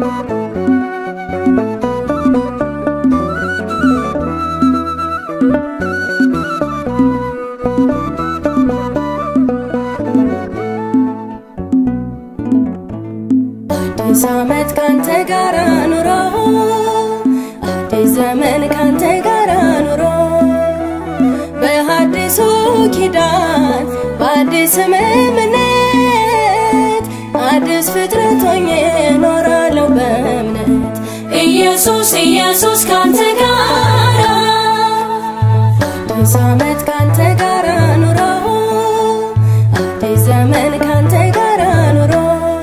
ሳመት ካንተ ጋር ኑሮ አዲስ ዘመን ካንተ ጋር ኑሮ በሐዲሱ ኪዳን በአዲስ ስምምነት አዲስ ፍጥረት ሆኜ እኖራለሁ በእምነት ኢየሱስ ኢየሱስ ካንተ ጋር አዲስ ዓመት ካንተ ጋር ኑሮ አዲስ ዘመን ካንተ ጋር ኑሮ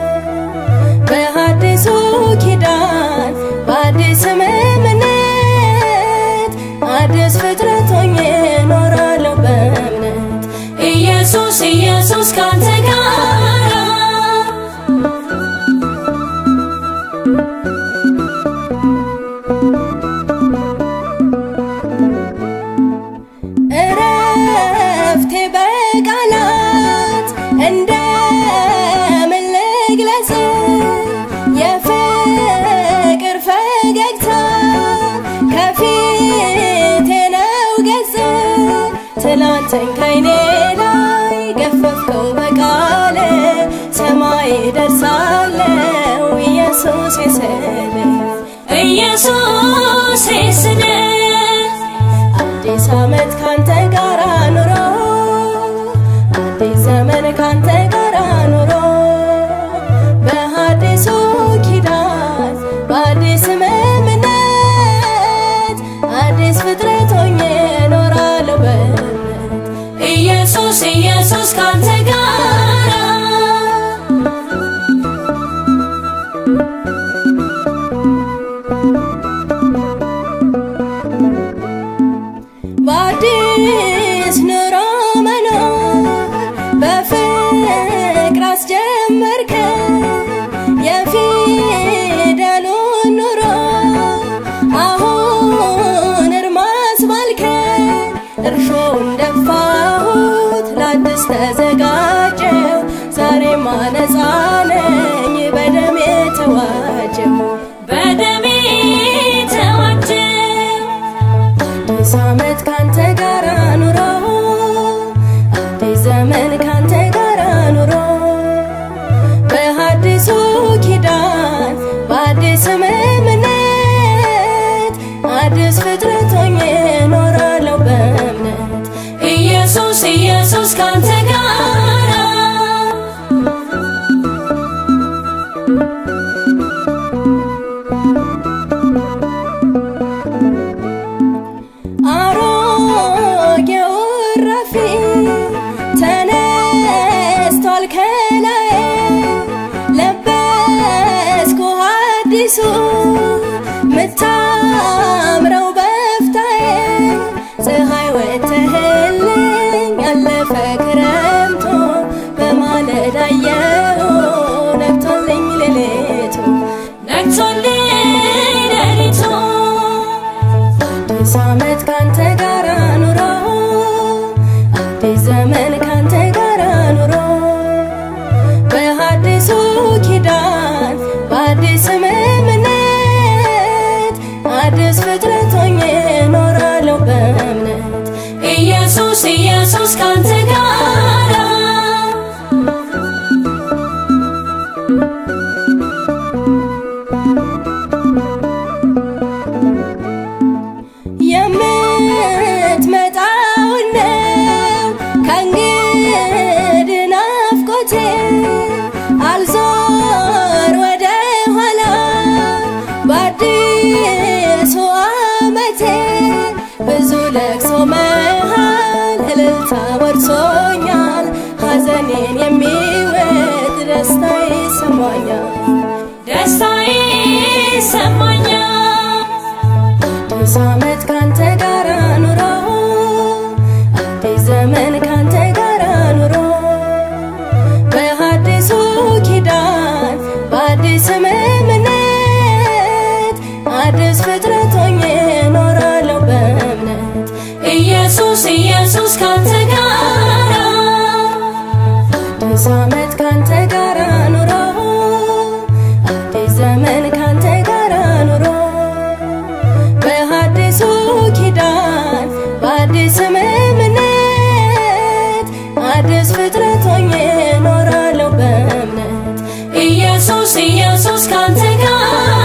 በሐዲሱ ኪዳን በአዲስ ስምምነት አዲስ ፍጥረት ሆኜ እኖራለሁ በእምነት ኢየሱስ ኢየሱስ ካንተ ጋር እረፍቴ በቃላት እንደምን ልግለጽ የፍቅር ፈገግታ ከፊቴ ነው ገጽ ትላንትን ከዓይኔ ላይ ገፈፍከው በቃል ሰማይ ደርሳለሁ ኢየሱስ የስለ ኢየሱስ የስለ አዲስ ዓመት ካንተ ጋር ኑሮ አዲስ ዘመን ካንተ ጋር ኑሮ በሐዲሱ ኪዳን በአዲስ ስምምነት አዲስ ፍጥረት ሆኜ እኖራለሁ በእምነት ኢየሱስ ኢየሱስ ካንተ ጋር በአዲስ ኑሮ መኖር በፍቅር አስጀመርከን የፊደሉን ኑሮ አሁን እርማስ ባልከን እርሾውን ደፋሁት ለአዲስ ተዘጋጀው ዛሬማ ነፃ ነኝ በደሜ ተዋጀው በደሜ ተዋጀው አዲስ ዓመት ካንተ ጋር ኑሮ አዲስ ዘመን ካንተ ጋር ኑሮ በሐዲሱ ኪዳን በአዲስ ስምምነት አዲስ ፍጥረት ሆኜ እኖራለሁ በእምነት ኢየሱስ ኢየሱስ ካንተ ጋር አሮጌው እረፊ ተነስቷል ከላዬ ለበስኩ አዲሱ ምታምረው በፍታዬ ፀሐይ ወጥተህልኝ ያለፈ ክረምቱ በማለዳ አየሁ ነግቶልኝ ሌሊቱ አዲስ ዓመት ካንተ ጋር ኑሮ አዲስ ዘመን ካንተ ጋር ኑሮ በሐዲሱ ኪዳን በአዲስ ስምምነት አዲስ ፍጥረት ሆኜ እኖራለሁ በእምነት ኢየሱስ ኢየሱስ ካንተ ጋር የምትመጣው ነው ከእንግዲህ ናፍቆቴ አልዞር ወደ ኋላ በአዲሱ ዓመቴ ብዙ ለቅሶ መሃል እልልታ ወርሶኛል ሐዘኔን የሚወጥ ደስታ ይሰማኛል አዲስ ዓመት ካንተ ጋር ኑሮ አዲስ ዘመን ካንተ ጋር ኑሮ በሐዲሱ ኪዳን በአዲስ ስምምነት አዲስ ፍጥረት ሆኜ እኖራለሁ በእምነት ኢየሱስ ኢየሱስ ካንተ ጋር አዲስ ዓመት ካንተ ጋር ኑሮ አዲስ ዘመን ካንተ ፍጥረት ሆኜ ኖራለሁ በእምነት ኢየሱስ ኢየሱስ ካንተ ጋር